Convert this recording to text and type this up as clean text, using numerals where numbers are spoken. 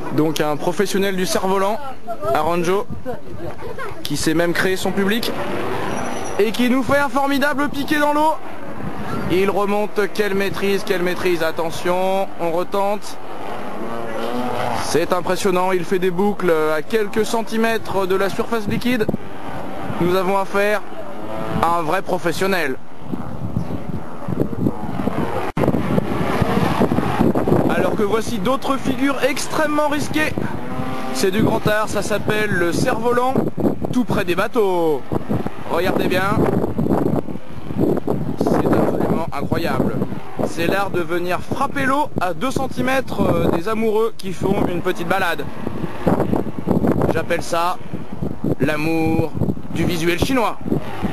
Donc un professionnel du cerf-volant, Aranjo, qui sait même créer son public et qui nous fait un formidable piqué dans l'eau. Il remonte, quelle maîtrise, attention, on retente. C'est impressionnant, il fait des boucles à quelques centimètres de la surface liquide. Nous avons affaire à un vrai professionnel. Alors que voici d'autres figures extrêmement risquées. C'est du grand art, ça s'appelle le cerf-volant, tout près des bateaux. Regardez bien. C'est absolument incroyable. C'est l'art de venir frapper l'eau à 2 cm des amoureux qui font une petite balade. J'appelle ça l'amour du visuel chinois.